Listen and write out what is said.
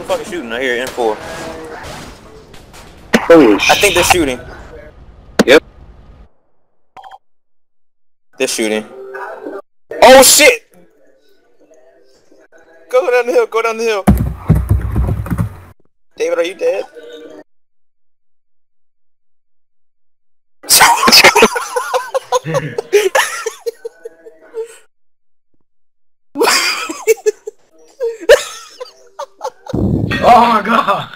fucking shooting? I hear N4. Holy I think they're shooting. Yep. They're shooting. Oh shit! Go down the hill, go down the hill. David, are you dead? Oh my god!